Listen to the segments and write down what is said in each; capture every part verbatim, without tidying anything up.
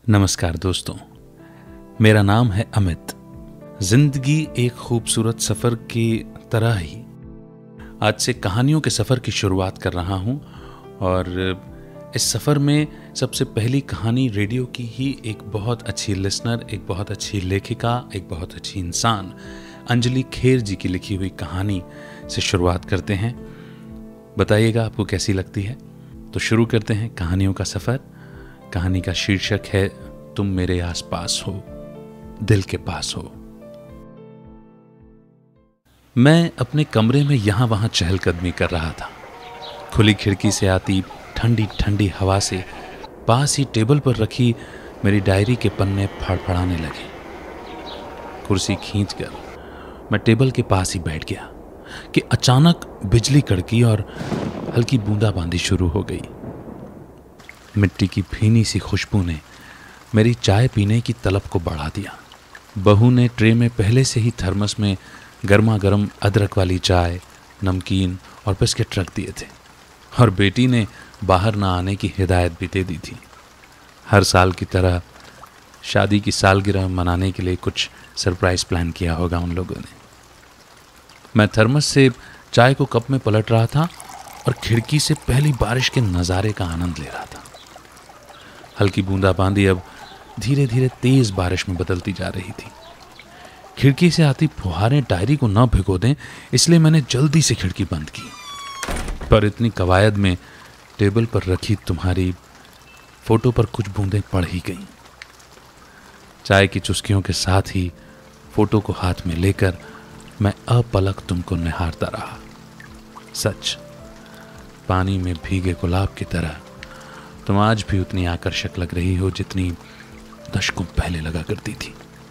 नमस्कार दोस्तों, मेरा नाम है अमित। जिंदगी एक खूबसूरत सफर की तरह ही आज से कहानियों के सफर की शुरुआत कर रहा हूं और इस सफर में सबसे पहली कहानी रेडियो की ही एक बहुत अच्छी लिसनर, एक बहुत अच्छी लेखिका, एक बहुत अच्छी इंसान अंजलि खेर जी की लिखी हुई कहानी से शुरुआत करते हैं। बताइएगा आपको कैसी लगती है। तो शुरू करते हैं कहानियों का सफर। कहानी का शीर्षक है तुम मेरे आसपास हो, दिल के पास हो। मैं अपने कमरे में यहां वहां चहलकदमी कर रहा था। खुली खिड़की से आती ठंडी ठंडी हवा से पास ही टेबल पर रखी मेरी डायरी के पन्ने फड़फड़ाने लगे। कुर्सी खींचकर मैं टेबल के पास ही बैठ गया कि अचानक बिजली कड़की और हल्की बूंदाबांदी शुरू हो गई। मिट्टी की भीनी सी खुशबू ने मेरी चाय पीने की तलब को बढ़ा दिया। बहू ने ट्रे में पहले से ही थर्मस में गर्मा गर्म अदरक वाली चाय, नमकीन और बिस्किट रख दिए थे और बेटी ने बाहर ना आने की हिदायत भी दे दी थी। हर साल की तरह शादी की सालगिरह मनाने के लिए कुछ सरप्राइज प्लान किया होगा उन लोगों ने। मैं थर्मस से चाय को कप में पलट रहा था और खिड़की से पहली बारिश के नज़ारे का आनंद ले रहा था। हल्की बूंदाबांदी अब धीरे धीरे तेज बारिश में बदलती जा रही थी। खिड़की से आती फुहारें डायरी को न भिगो दें, इसलिए मैंने जल्दी से खिड़की बंद की। पर इतनी कवायद में टेबल पर रखी तुम्हारी फोटो पर कुछ बूंदें पड़ ही गईं। चाय की चुस्कियों के साथ ही फोटो को हाथ में लेकर मैं अपलक तुमको निहारता रहा। सच, पानी में भीगे गुलाब की तरह तुम आज भी उतनी आकर्षक लग रही हो जितनी दशकों पहले लगा करती थी।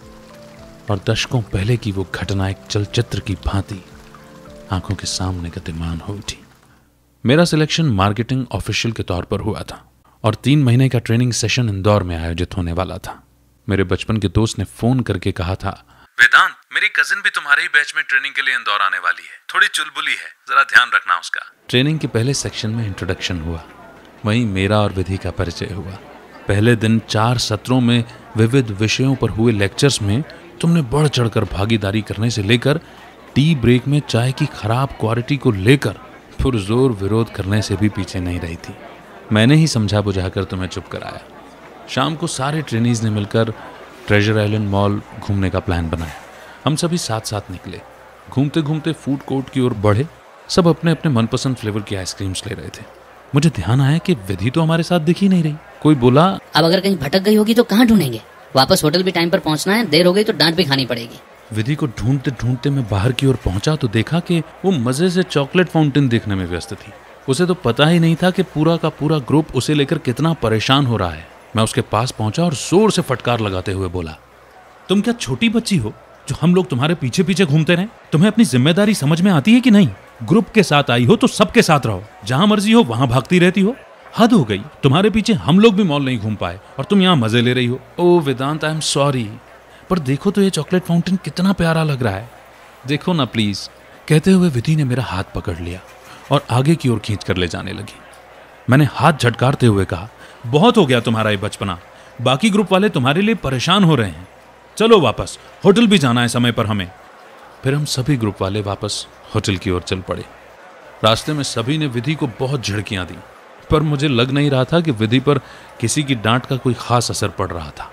और दशकों पहले की वो घटना एक चलचित्र की भांति आंखों के सामने गतिमान हो उठी। मेरा सिलेक्शन मार्केटिंग ऑफिशियल के तौर पर हुआ था और तीन महीने का ट्रेनिंग सेशन इंदौर में आयोजित होने वाला था। मेरे बचपन के दोस्त ने फोन करके कहा था, वेदांत, मेरी कजिन भी तुम्हारे ही बैच में ट्रेनिंग के लिए इंदौर आने वाली है, थोड़ी चुलबुली है, जरा ध्यान रखना उसका। ट्रेनिंग के पहले सेक्शन में इंट्रोडक्शन हुआ, वहीं मेरा और विधि का परिचय हुआ। पहले दिन चार सत्रों में विविध विषयों पर हुए लेक्चर्स में तुमने बढ़ चढ़कर भागीदारी करने से लेकर टी ब्रेक में चाय की खराब क्वालिटी को लेकर पुरजोर विरोध करने से भी पीछे नहीं रही थी। मैंने ही समझा बुझाकर तुम्हें चुप कराया। शाम को सारे ट्रेनीज ने मिलकर ट्रेजर आइलैंड मॉल घूमने का प्लान बनाया। हम सभी साथ साथ निकले। घूमते घूमते फूड कोर्ट की ओर बढ़े। सब अपने अपने मनपसंद फ्लेवर की आइसक्रीम्स ले रहे थे। मुझे ध्यान आया कि विधि तो हमारे साथ दिख ही नहीं रही। कोई बोला, अब अगर कहीं भटक गई होगी तो कहाँ ढूंढेंगे? वापस होटल भी टाइम पर पहुंचना है, देर हो गई तो डांट भी खानी पड़ेगी। विधि को ढूंढते ढूंढते मैं बाहर की ओर पहुंचा तो देखा कि वो मजे से चॉकलेट फाउंटेन देखने में व्यस्त थी। उसे तो पता ही नहीं था कि पूरा का पूरा ग्रुप उसे लेकर कितना परेशान हो रहा है। मैं उसके पास पहुंचा और जोर से फटकार लगाते हुए बोला, तुम क्या छोटी बच्ची हो जो हम लोग तुम्हारे पीछे पीछे घूमते रहे? तुम्हें अपनी जिम्मेदारी समझ में आती है कि नहीं? ग्रुप के साथ आई हो तो सबके साथ रहो, जहां मर्जी हो वहां भागती रहती हो। हद हो गई, तुम्हारे पीछे हम लोग भी मॉल नहीं घूम पाए और तुम यहाँ मजे ले रही हो। ओ वेदांत, आई एम सॉरी, पर देखो तो ये चॉकलेट फाउंटेन कितना प्यारा लग रहा है, देखो ना प्लीज। कहते हुए विधि ने मेरा हाथ पकड़ लिया और आगे की ओर खींच कर ले जाने लगी। मैंने हाथ झटकारते हुए कहा, बहुत हो गया तुम्हारा ये बचपना, बाकी ग्रुप वाले तुम्हारे लिए परेशान हो रहे हैं, चलो वापस, होटल भी जाना है समय पर हमें। फिर हम सभी ग्रुप वाले वापस होटल की ओर चल पड़े। रास्ते में सभी ने विधि को बहुत झिड़कियां दी, पर मुझे लग नहीं रहा था कि विधि पर किसी की डांट का कोई खास असर पड़ रहा था।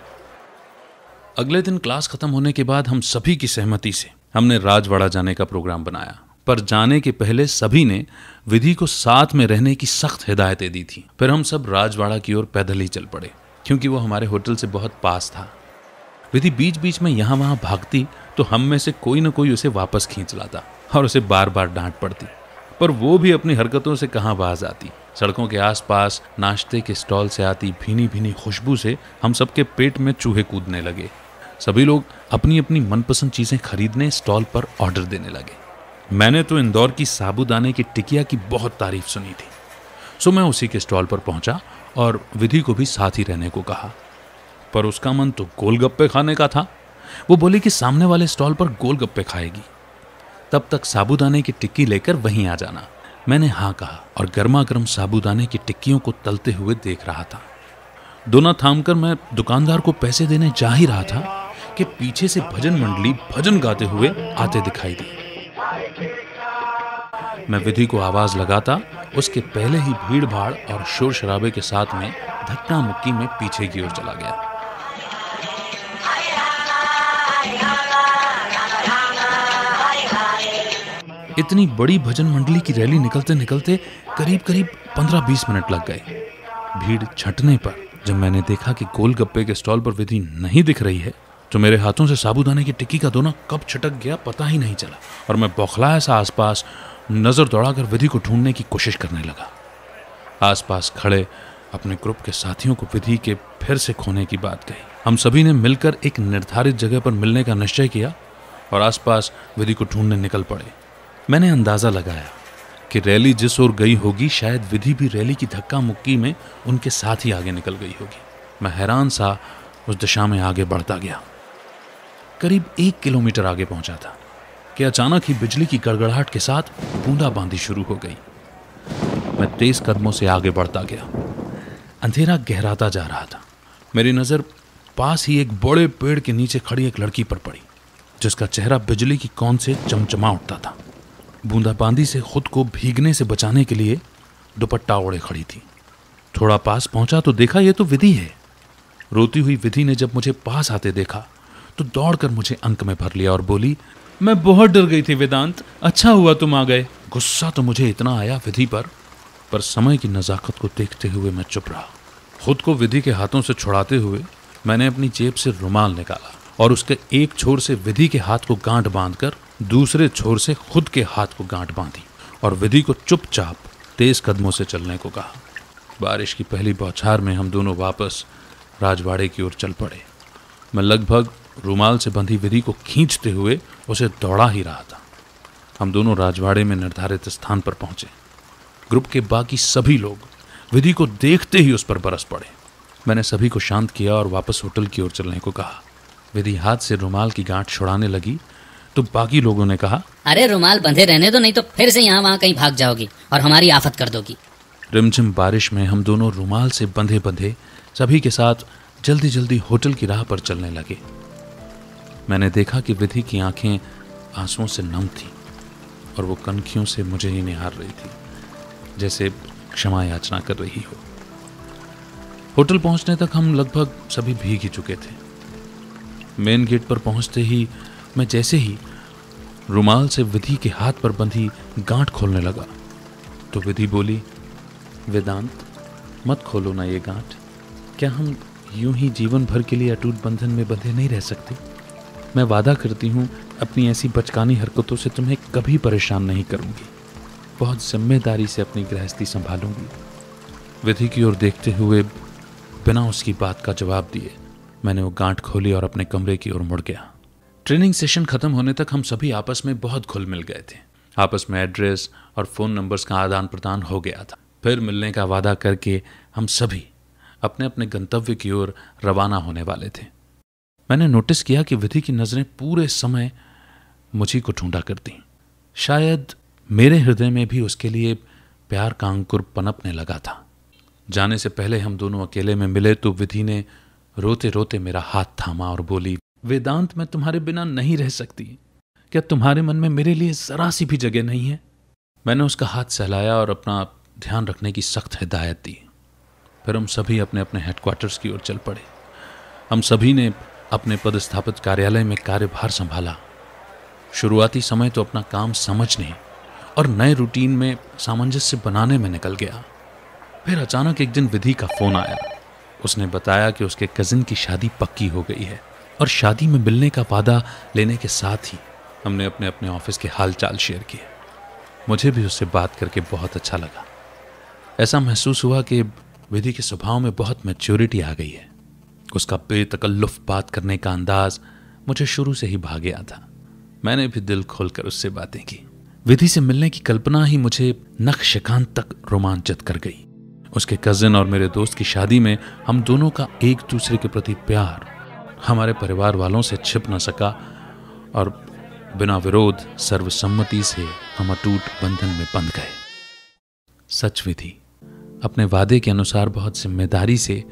अगले दिन क्लास खत्म होने के बाद हम सभी की सहमति से हमने राजवाड़ा जाने का प्रोग्राम बनाया, पर जाने के पहले सभी ने विधि को साथ में रहने की सख्त हिदायतें दी थी। फिर हम सब राजवाड़ा की ओर पैदल ही चल पड़े, क्योंकि वो हमारे होटल से बहुत पास था। विधि बीच बीच में यहाँ वहाँ भागती तो हम में से कोई न कोई उसे वापस खींच लाता और उसे बार बार डांट पड़ती, पर वो भी अपनी हरकतों से कहाँ बाज आती। सड़कों के आसपास नाश्ते के स्टॉल से आती भीनी भीनी खुशबू से हम सबके पेट में चूहे कूदने लगे। सभी लोग अपनी अपनी मनपसंद चीजें खरीदने स्टॉल पर ऑर्डर देने लगे। मैंने तो इंदौर की साबूदाने की टिकिया की बहुत तारीफ सुनी थी, सो मैं उसी के स्टॉल पर पहुंचा और विधि को भी साथ ही रहने को कहा। पर उसका मन तो गोलगप्पे खाने का था। वो बोली कि सामने वाले स्टॉल पर गोलगप्पे खाएगी, तब तक साबूदाने की टिक्की लेकर वहीं आ जाना। मैंने हाँ कहा और गर्मा गर्म साबूदाने की टिक्कियों को तलते हुए देख रहा था। दोना थामकर मैं दुकानदार को पैसे देने जा ही रहा था कि पीछे से भजन मंडली भजन गाते हुए आते दिखाई दी। मैं विधि को आवाज लगाता उसके पहले ही भीड़ भाड़ और शोर शराबे के साथ में धक्का मुक्की में पीछे की ओर चला गया। इतनी बड़ी भजन मंडली की रैली निकलते निकलते करीब करीब पंद्रह बीस मिनट लग गए। भीड़ छंटने पर जब मैंने देखा कि गोलगप्पे के स्टॉल पर विधि नहीं दिख रही है तो मेरे हाथों से साबूदाने की टिक्की का दोना कब छटक गया पता ही नहीं चला और मैं बौखलाया सा आसपास नजर दौड़ाकर विधि को ढूंढने की कोशिश करने लगा। आसपास खड़े अपने ग्रुप के साथियों को विधि के फिर से खोने की बात कही। हम सभी ने मिलकर एक निर्धारित जगह पर मिलने का निश्चय किया और आसपास विधि को ढूंढने निकल पड़े। मैंने अंदाजा लगाया कि रैली जिस ओर गई होगी शायद विधि भी रैली की धक्का मुक्की में उनके साथ ही आगे निकल गई होगी। मैं हैरान सा उस दिशा में आगे बढ़ता गया। करीब एक किलोमीटर आगे पहुंचा था कि अचानक ही बिजली की गड़गड़ाहट के साथ बूंदाबांदी शुरू हो गई। मैं तेज कदमों से आगे बढ़ता गया। अंधेरा गहराता जा रहा था। मेरी नजर पास ही एक बड़े पेड़ के नीचे खड़ी एक लड़की पर पड़ी जिसका चेहरा बिजली की कौन से चमचमा उठता था। बूंदाबांदी से खुद को भीगने से बचाने के लिए दुपट्टा ओढ़े खड़ी थी। थोड़ा पास पहुंचा तो देखा ये तो विधि है। रोती हुई विधि ने जब मुझे पास आते देखा तो दौड़कर मुझे अंक में भर लिया और बोली, मैं बहुत डर गई थी वेदांत, अच्छा हुआ तुम आ गए। गुस्सा तो मुझे इतना आया विधि पर पर समय की नजाकत को देखते हुए मैं चुप रहा। खुद को विधि के हाथों से छुड़ाते हुए मैंने अपनी जेब से रुमाल निकाला और उसके एक छोर से विधि के हाथ को गांठ बांधकर दूसरे छोर से खुद के हाथ को गांठ बांधी और विधि को चुपचाप तेज कदमों से चलने को कहा। बारिश की पहली बौछार में हम दोनों वापस राजवाड़े की ओर चल पड़े। मैं लगभग रुमाल से बंधी विधि को खींचते हुए उसे दौड़ा ही रहा था। हम दोनों राजवाड़े में निर्धारित स्थान पर पहुंचे। ग्रुप के बाकी सभी लोग विधि को देखते ही उस पर बरस पड़े। मैंने सभी को शांत किया और वापस होटल की ओर चलने को कहा। विधि हाथ से रुमाल की गांठ छुड़ाने लगी तो बाकी लोगों ने कहा, अरे रुमाल बंधे रहने दो, नहीं तो फिर से यहाँ वहाँ कहीं भाग जाओगी और हमारी आफत कर दोगी। रिमझिम बारिश में हम दोनों रुमाल से बंधे बंधे सभी के साथ जल्दी जल्दी होटल की राह पर चलने लगे। मैंने देखा कि विधि की आंखें आंसुओं से नम थी और वो कनखियों से मुझे ही निहार रही थी जैसे क्षमा याचना कर रही हो। होटल पहुंचने तक हम लगभग सभी भीग ही चुके थे। मेन गेट पर पहुंचते ही मैं जैसे ही रुमाल से विधि के हाथ पर बंधी गांठ खोलने लगा तो विधि बोली, वेदांत मत खोलो ना ये गांठ। क्या हम यूं ही जीवन भर के लिए अटूट बंधन में बंधे नहीं रह सकते? मैं वादा करती हूँ अपनी ऐसी बचकानी हरकतों से तुम्हें कभी परेशान नहीं करूँगी। बहुत जिम्मेदारी से अपनी गृहस्थी संभालूंगी। विधि की ओर देखते हुए बिना उसकी बात का जवाब दिए मैंने वो गांठ खोली और अपने कमरे की ओर मुड़ गया। ट्रेनिंग सेशन खत्म होने तक हम सभी आपस में बहुत घुल मिल गए थे। आपस में एड्रेस और फ़ोन नंबर्स का आदान प्रदान हो गया था। फिर मिलने का वादा करके हम सभी अपने अपने गंतव्य की ओर रवाना होने वाले थे। मैंने नोटिस किया कि विधि की नज़रें पूरे समय मुझी को ढूंढा करती। शायद मेरे हृदय में भी उसके लिए प्यार का अंकुर पनपने लगा था। जाने से पहले हम दोनों अकेले में मिले तो विधि ने रोते रोते मेरा हाथ थामा और बोली, वेदांत मैं तुम्हारे बिना नहीं रह सकती। क्या तुम्हारे मन में मेरे लिए जरा सी भी जगह नहीं है? मैंने उसका हाथ सहलाया और अपना ध्यान रखने की सख्त हिदायत दी। फिर हम सभी अपने अपने हेडक्वार्टर्स की ओर चल पड़े। हम सभी ने अपने पदस्थापित कार्यालय में कार्यभार संभाला। शुरुआती समय तो अपना काम समझने और नए रूटीन में सामंजस्य बनाने में निकल गया। फिर अचानक एक दिन विधि का फोन आया। उसने बताया कि उसके कजिन की शादी पक्की हो गई है और शादी में मिलने का वादा लेने के साथ ही हमने अपने अपने ऑफिस के हालचाल शेयर किए। मुझे भी उससे बात करके बहुत अच्छा लगा। ऐसा महसूस हुआ कि विधि के स्वभाव में बहुत मैच्योरिटी आ गई है। उसका बेतकल्लुफ बात करने का अंदाज मुझे शुरू से ही भा गया था। मैंने भी दिल खोलकर उससे बातें की। विधि से मिलने की कल्पना ही मुझे नखशिखान तक रोमांचित कर गई। उसके कजिन और मेरे दोस्त की शादी में हम दोनों का एक दूसरे के प्रति प्यार हमारे परिवार वालों से छिप न सका और बिना विरोध सर्वसम्मति से हम अटूट बंधन में बंध गए। सच विधि अपने वादे के अनुसार बहुत जिम्मेदारी से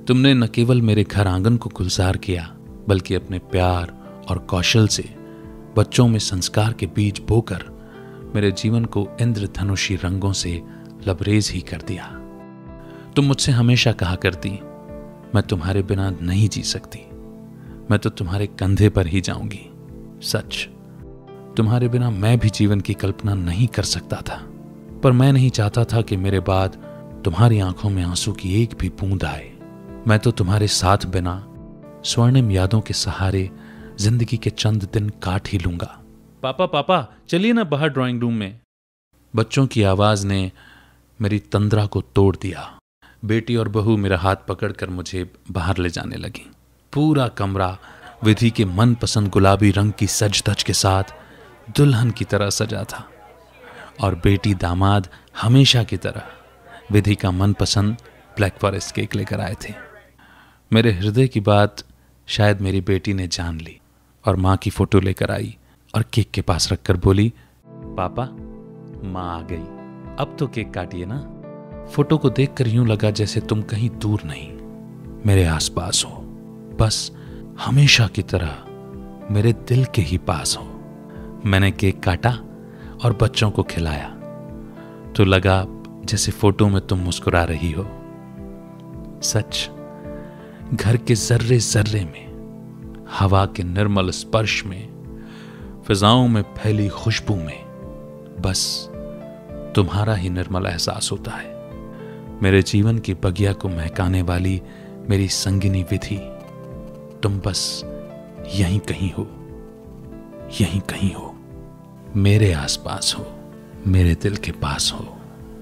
तुमने न केवल मेरे घर आंगन को गुलजार किया, बल्कि अपने प्यार और कौशल से बच्चों में संस्कार के बीज बोकर मेरे जीवन को इंद्रधनुषी रंगों से लबरेज ही कर दिया। तुम मुझसे हमेशा कहा करती, मैं तुम्हारे बिना नहीं जी सकती, मैं तो तुम्हारे कंधे पर ही जाऊंगी। सच, तुम्हारे बिना मैं भी जीवन की कल्पना नहीं कर सकता था, पर मैं नहीं चाहता था कि मेरे बाद तुम्हारी आंखों में आंसू की एक भी बूंद आए। मैं तो तुम्हारे साथ बिना स्वर्णिम यादों के सहारे जिंदगी के चंद दिन काट ही लूंगा। पापा पापा चलिए ना बाहर ड्राइंग रूम में। बच्चों की आवाज ने मेरी तंद्रा को तोड़ दिया। बेटी और बहू मेरा हाथ पकड़कर मुझे बाहर ले जाने लगी। पूरा कमरा विधि के मनपसंद गुलाबी रंग की सज धज के साथ दुल्हन की तरह सजा था और बेटी दामाद हमेशा की तरह विधि का मनपसंद ब्लैक फॉरेस्ट केक लेकर आए थे। मेरे हृदय की बात शायद मेरी बेटी ने जान ली और माँ की फोटो लेकर आई और केक के पास रखकर बोली, पापा माँ आ गई, अब तो केक काटिए ना। फोटो को देखकर यूं लगा जैसे तुम कहीं दूर नहीं, मेरे आसपास हो, बस हमेशा की तरह मेरे दिल के ही पास हो। मैंने केक काटा और बच्चों को खिलाया तो लगा जैसे फोटो में तुम मुस्कुरा रही हो। सच, घर के जर्रे जर्रे में, हवा के निर्मल स्पर्श में, फिजाओं में फैली खुशबू में बस तुम्हारा ही निर्मल एहसास होता है। मेरे जीवन की बगिया को महकाने वाली मेरी संगिनी विधि, तुम बस यहीं कहीं हो, यहीं कहीं हो, मेरे आसपास हो, मेरे दिल के पास हो।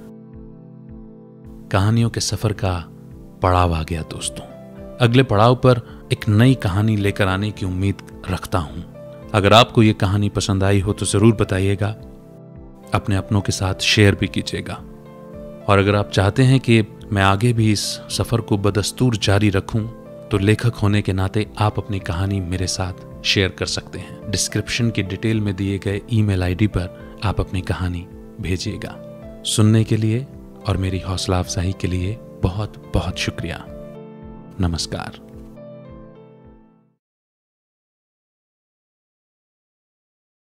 कहानियों के सफर का पड़ाव आ गया दोस्तों। अगले पड़ाव पर एक नई कहानी लेकर आने की उम्मीद रखता हूं। अगर आपको यह कहानी पसंद आई हो तो जरूर बताइएगा, अपने अपनों के साथ शेयर भी कीजिएगा। और अगर आप चाहते हैं कि मैं आगे भी इस सफर को बदस्तूर जारी रखूं तो लेखक होने के नाते आप अपनी कहानी मेरे साथ शेयर कर सकते हैं। डिस्क्रिप्शन की डिटेल में दिए गए ईमेल आईडी पर आप अपनी कहानी भेजिएगा। सुनने के लिए और मेरी हौसला अफजाई के लिए बहुत बहुत शुक्रिया। नमस्कार।